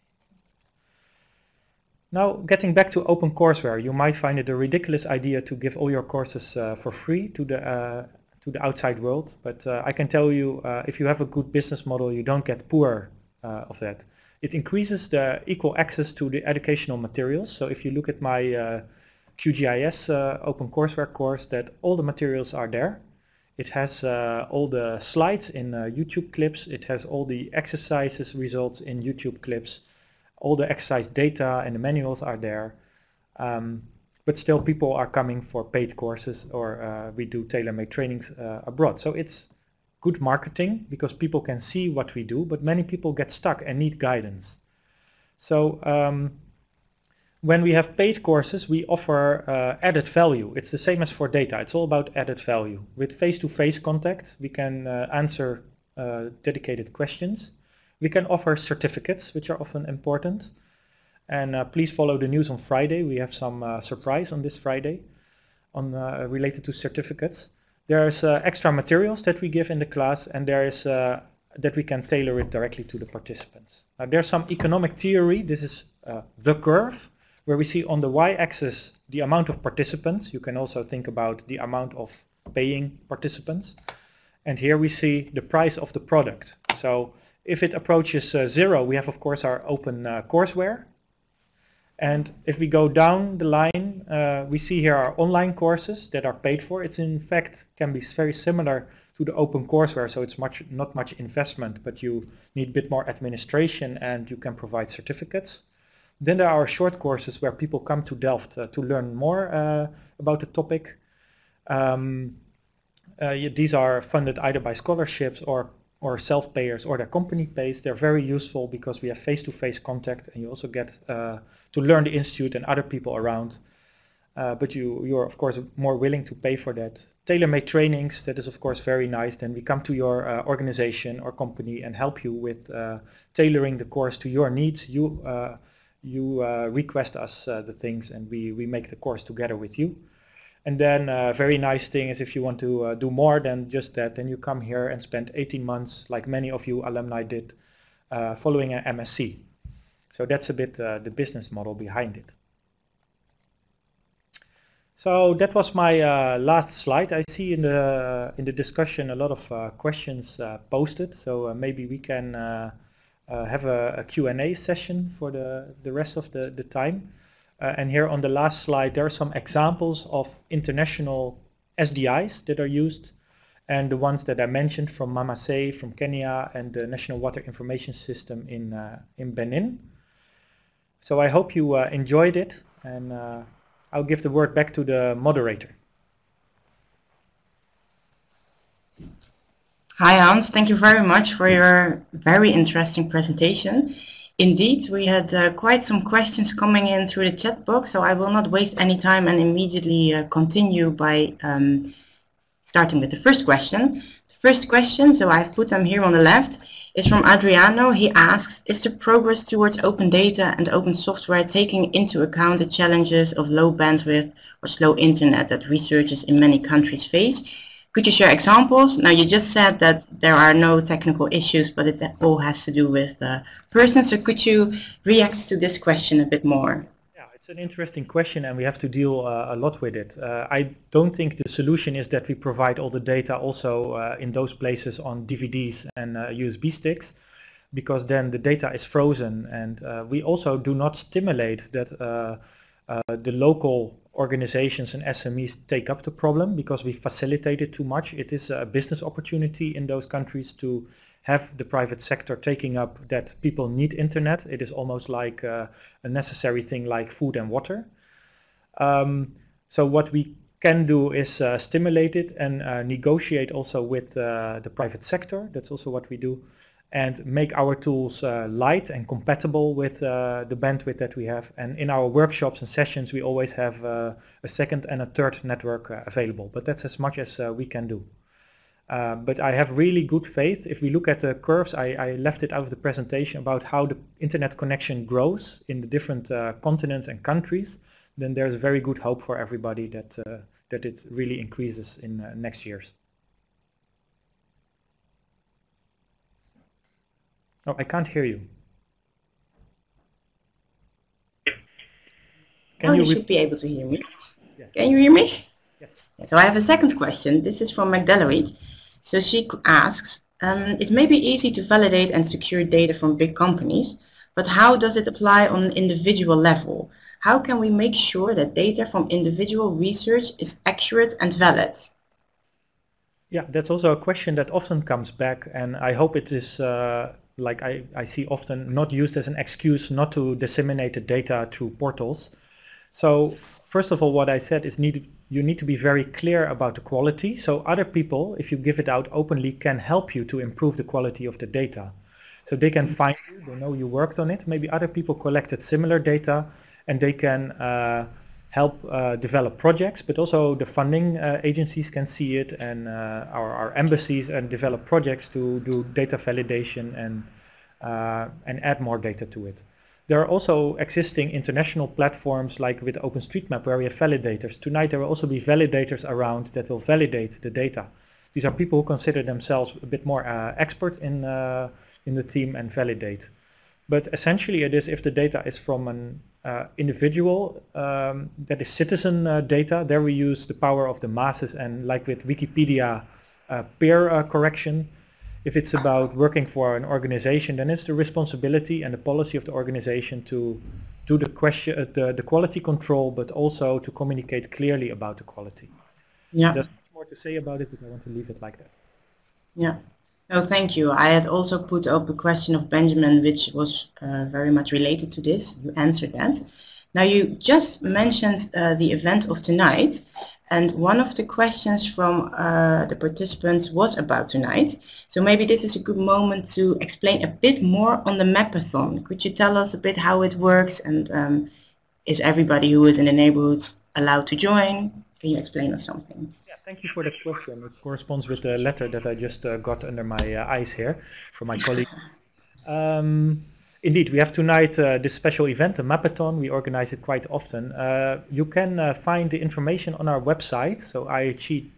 Now, getting back to OpenCourseware, you might find it a ridiculous idea to give all your courses for free to the outside world, but I can tell you, if you have a good business model, you don't get poor of that. It increases the equal access to the educational materials. So if you look at my QGIS OpenCourseware course, that all the materials are there. It has all the slides in YouTube clips. It has all the exercises results in YouTube clips. All the exercise data and the manuals are there. But still people are coming for paid courses, or we do tailor-made trainings abroad. So it's good marketing because people can see what we do, but many people get stuck and need guidance. So when we have paid courses, we offer added value. It's the same as for data. It's all about added value. With face-to-face contact, we can answer dedicated questions. We can offer certificates, which are often important. And please follow the news on Friday. We have some surprise on this Friday on related to certificates. There's extra materials that we give in the class, and there is that we can tailor it directly to the participants. There's some economic theory. This is the curve, where we see on the y-axis the amount of participants. You can also think about the amount of paying participants. And here we see the price of the product. So if it approaches 0, we have of course our open courseware. And if we go down the line, we see here our online courses that are paid for. It's in fact can be very similar to the open courseware, so it's not much investment, but you need a bit more administration and you can provide certificates. Then there are short courses where people come to Delft to learn more about the topic. These are funded either by scholarships or self-payers, or their company pays. They're very useful because we have face-to-face contact, and you also get to learn the institute and other people around. But you're of course more willing to pay for that. Tailor-made trainings, that is of course very nice. Then we come to your organization or company and help you with tailoring the course to your needs. You request us the things, and we make the course together with you. And then a very nice thing is if you want to do more than just that, then you come here and spend 18 months, like many of you alumni did, following an MSc. So that's a bit the business model behind it. So that was my last slide. I see in the discussion a lot of questions posted, so maybe we can have a Q&A session for the rest of the time. And here on the last slide there are some examples of international SDIs that are used, and the ones that I mentioned from Mamasey from Kenya and the National Water Information System in Benin. So I hope you enjoyed it, and I'll give the word back to the moderator. Hi Hans, thank you very much for your very interesting presentation. Indeed, we had quite some questions coming in through the chat box, so I will not waste any time and immediately continue by starting with the first question. The first question, so I've put them here on the left, is from Adriano. He asks, is the progress towards open data and open software taking into account the challenges of low bandwidth or slow internet that researchers in many countries face? Could you share examples? Now you just said that there are no technical issues, but it all has to do with persons. So could you react to this question a bit more? Yeah, it's an interesting question, and we have to deal a lot with it. I don't think the solution is that we provide all the data also in those places on DVDs and USB sticks, because then the data is frozen, and we also do not stimulate that the local organizations and SMEs take up the problem, because we facilitate it too much. It is a business opportunity in those countries to have the private sector taking up that people need internet. It is almost like a necessary thing like food and water. So what we can do is stimulate it and negotiate also with the private sector. That's also what we do. And make our tools light and compatible with the bandwidth that we have. And in our workshops and sessions we always have a second and a third network available, but that's as much as we can do. But I have really good faith. If we look at the curves, I left it out of the presentation about how the internet connection grows in the different continents and countries, then there's very good hope for everybody that, that it really increases in next years. Oh, I can't hear you. You should be able to hear me. Yes. Can you hear me? Yes. So I have a second question. This is from Magdalene. So she asks, it may be easy to validate and secure data from big companies, but how does it apply on an individual level? How can we make sure that data from individual research is accurate and valid? Yeah, that's also a question that often comes back, and I hope it is, like I see often, not used as an excuse not to disseminate the data through portals. So first of all, what I said is you need to be very clear about the quality. So other people, if you give it out openly, can help you to improve the quality of the data. So they can find you, they know you worked on it. Maybe other people collected similar data, and they can help develop projects, but also the funding agencies can see it, and our embassies, and develop projects to do data validation and add more data to it. There are also existing international platforms like with OpenStreetMap where we have validators. Tonight there will also be validators around that will validate the data. These are people who consider themselves a bit more expert in the team and validate. But essentially it is if the data is from an individual, that is citizen data, there we use the power of the masses, and like with Wikipedia peer correction. If it's about working for an organization, then it's the responsibility and the policy of the organization to do the quality control, but also to communicate clearly about the quality. Yeah. There's much more to say about it, but I want to leave it like that. Yeah. No, thank you. I had also put up a question of Benjamin, which was very much related to this. You answered that. Now you just mentioned the event of tonight, and one of the questions from the participants was about tonight. So maybe this is a good moment to explain a bit more on the Mapathon. Could you tell us a bit how it works, and is everybody who is in the neighborhood allowed to join? Can you explain us something? Yeah, thank you for that question. It corresponds with the letter that I just got under my eyes here from my colleague. Indeed, we have tonight this special event, the Mapathon. We organize it quite often. You can find the information on our website, so IHE,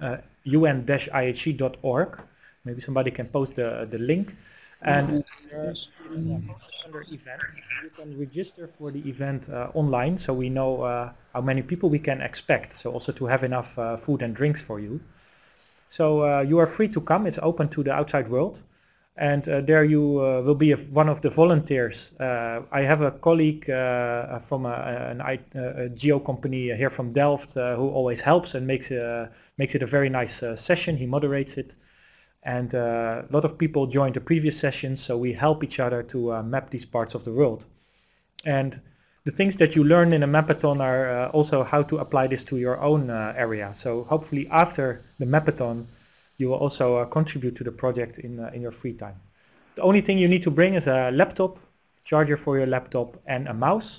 un-ihe.org. Maybe somebody can post the link. And it's under events. You can register for the event online, so we know how many people we can expect. So also to have enough food and drinks for you. So you are free to come. It's open to the outside world. And there you will be one of the volunteers. I have a colleague from a geo company here from Delft who always helps and makes it a very nice session. He moderates it. And a lot of people joined the previous sessions, so we help each other to map these parts of the world. And the things that you learn in a Mapathon are also how to apply this to your own area. So hopefully after the Mapathon, you will also contribute to the project in your free time. The only thing you need to bring is a laptop, charger for your laptop, and a mouse.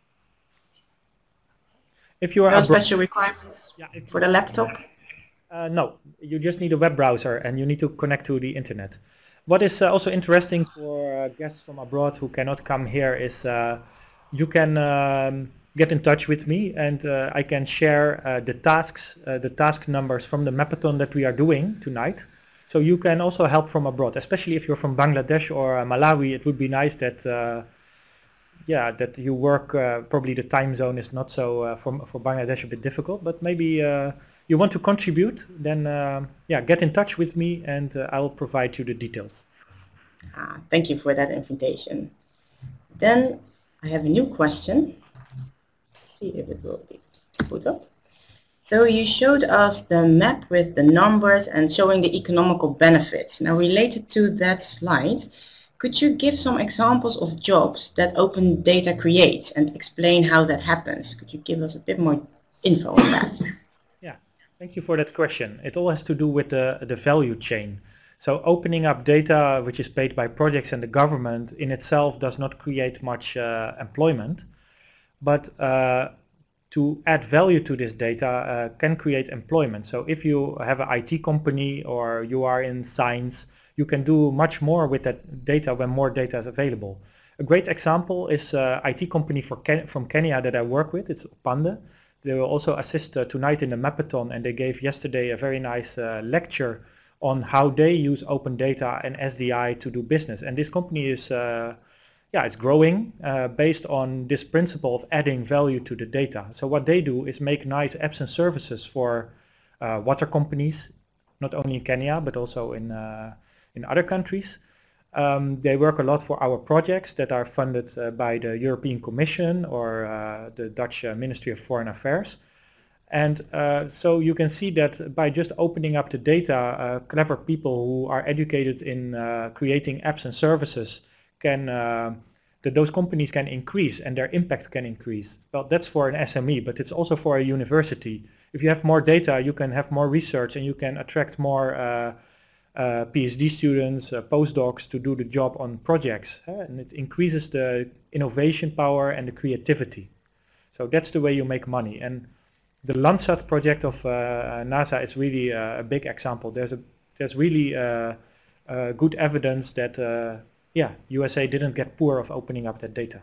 If you are no special requirements for the laptop? No, you just need a web browser and you need to connect to the internet. What is also interesting for guests from abroad who cannot come here is you can get in touch with me, and I can share the tasks, the task numbers from the Mapathon that we are doing tonight. So you can also help from abroad, especially if you're from Bangladesh or Malawi. It would be nice that that you work, probably the time zone is not so, for Bangladesh a bit difficult, but maybe you want to contribute, then get in touch with me and I will provide you the details. Thank you for that invitation. Then I have a new question. Let's see if it will be put up. So you showed us the map with the numbers and showing the economical benefits. Now related to that slide, could you give some examples of jobs that open data creates and explain how that happens? Could you give us a bit more info on that? Yeah, thank you for that question. It all has to do with the value chain. So opening up data which is paid by projects and the government in itself does not create much employment, but to add value to this data can create employment. So if you have an IT company or you are in science, you can do much more with that data when more data is available. A great example is an IT company from Kenya that I work with. It's Pande. They will also assist tonight in the Mapathon, and they gave yesterday a very nice lecture on how they use open data and SDI to do business. And this company is it's growing based on this principle of adding value to the data. So what they do is make nice apps and services for water companies, not only in Kenya but also in other countries. They work a lot for our projects that are funded by the European Commission or the Dutch Ministry of Foreign Affairs. And so you can see that by just opening up the data, clever people who are educated in creating apps and services can, that those companies can increase and their impact can increase. Well, that's for an SME, but it's also for a university. If you have more data, you can have more research and you can attract more PhD students, postdocs to do the job on projects. And it increases the innovation power and the creativity. So that's the way you make money. And the Landsat project of NASA is really a big example. There's really good evidence that yeah, USA didn't get poor of opening up that data.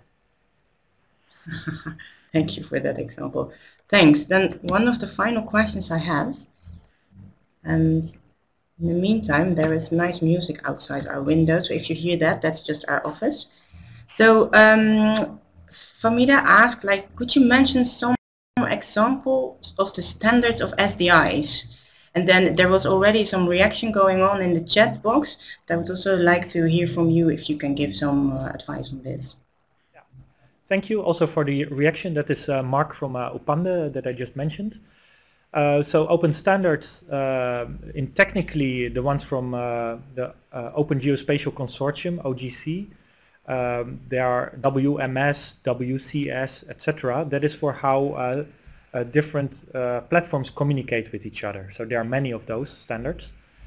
Thank you for that example. Thanks. Then one of the final questions I have, and in the meantime there is nice music outside our window, so if you hear that, that's just our office. So Famida asked, like, could you mention some examples of the standards of SDIs? And then there was already some reaction going on in the chat box. I would also like to hear from you if you can give some advice on this. Yeah. Thank you also for the reaction. That is Mark from Upande that I just mentioned. So open standards, in technically the ones from the Open Geospatial Consortium, OGC, there are WMS, WCS, etc. That is for how different platforms communicate with each other. So there are many of those standards.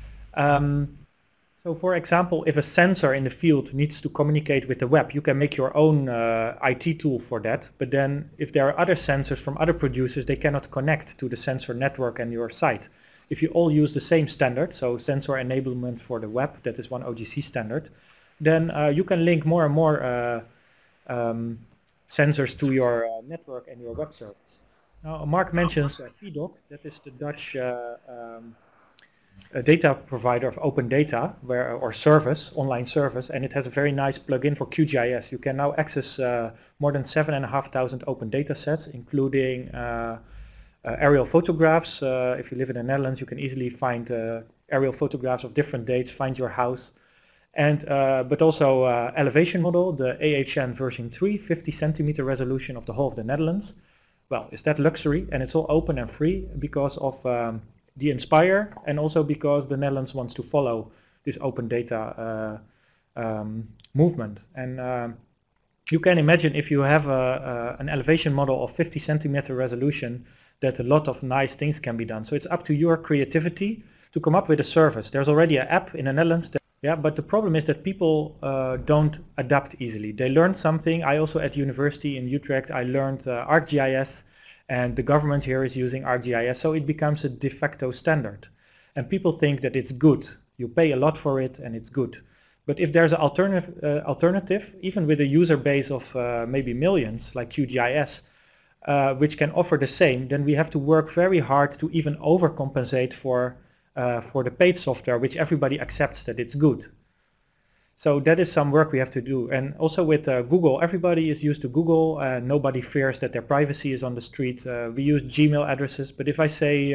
So for example, if a sensor in the field needs to communicate with the web, you can make your own IT tool for that. But then if there are other sensors from other producers, they cannot connect to the sensor network and your site. If you all use the same standard, so sensor enablement for the web, that is one OGC standard, then you can link more and more sensors to your network and your web service. Now, Mark mentions VDOC, that is the Dutch data provider of open data, or service, online service, and it has a very nice plugin for QGIS. You can now access more than 7,500 open data sets, including aerial photographs. If you live in the Netherlands, you can easily find aerial photographs of different dates, find your house. And but also elevation model, the AHN version 3, 50 centimeter resolution of the whole of the Netherlands. Well, is that luxury? And it's all open and free because of the Inspire, and also because the Netherlands wants to follow this open data movement. And you can imagine if you have an elevation model of 50 centimeter resolution, that a lot of nice things can be done. So it's up to your creativity to come up with a service. There's already an app in the Netherlands. Yeah, but the problem is that people don't adapt easily. They learn something. I also at university in Utrecht, I learned ArcGIS, and the government here is using ArcGIS, so it becomes a de facto standard. And people think that it's good. You pay a lot for it and it's good. But if there's an alternative, even with a user base of maybe millions, like QGIS, which can offer the same, then we have to work very hard to even overcompensate for the paid software, which everybody accepts that it's good. So that is some work we have to do. And also with Google, everybody is used to Google. Nobody fears that their privacy is on the street. We use Gmail addresses, but if I say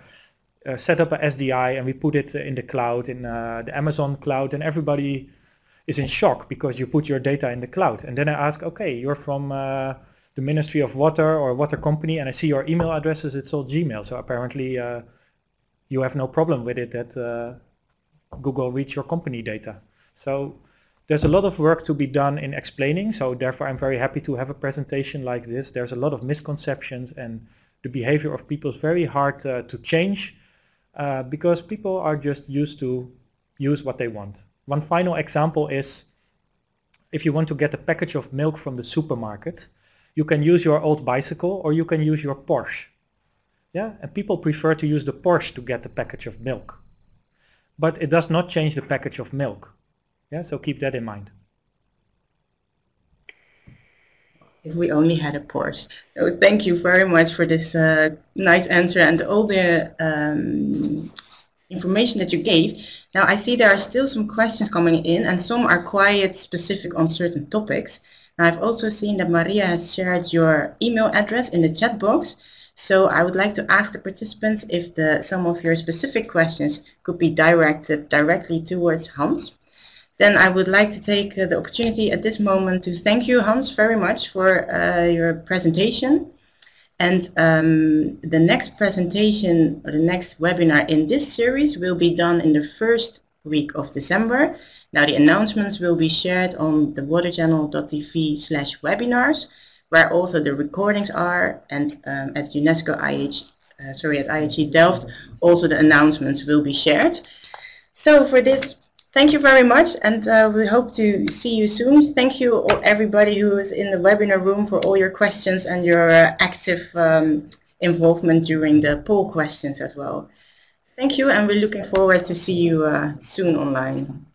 set up a SDI and we put it in the cloud, in the Amazon cloud, then everybody is in shock because you put your data in the cloud. And then I ask, okay, you're from the Ministry of Water or Water Company, and I see your email addresses, it's all Gmail. So apparently you have no problem with it that Google reads your company data. So there's a lot of work to be done in explaining, so therefore I'm very happy to have a presentation like this. There's a lot of misconceptions and the behavior of people is very hard to change because people are just used to use what they want. One final example is if you want to get a package of milk from the supermarket, you can use your old bicycle or you can use your Porsche. Yeah, and people prefer to use the Porsche to get the package of milk. But it does not change the package of milk. Yeah, so keep that in mind. If we only had a Porsche. So thank you very much for this nice answer and all the information that you gave. Now I see there are still some questions coming in and some are quite specific on certain topics. Now, I've also seen that Maria has shared your email address in the chat box. So I would like to ask the participants if some of your specific questions could be directed directly towards Hans. Then I would like to take the opportunity at this moment to thank you, Hans, very much for your presentation. And the next presentation or the next webinar in this series will be done in the first week of December. Now the announcements will be shared on the waterchannel.tv/webinars, where also the recordings are, and at UNESCO at IHE Delft also the announcements will be shared. So for this, thank you very much, and we hope to see you soon. Thank you everybody who is in the webinar room for all your questions and your active involvement during the poll questions as well. Thank you, and we're looking forward to see you soon online.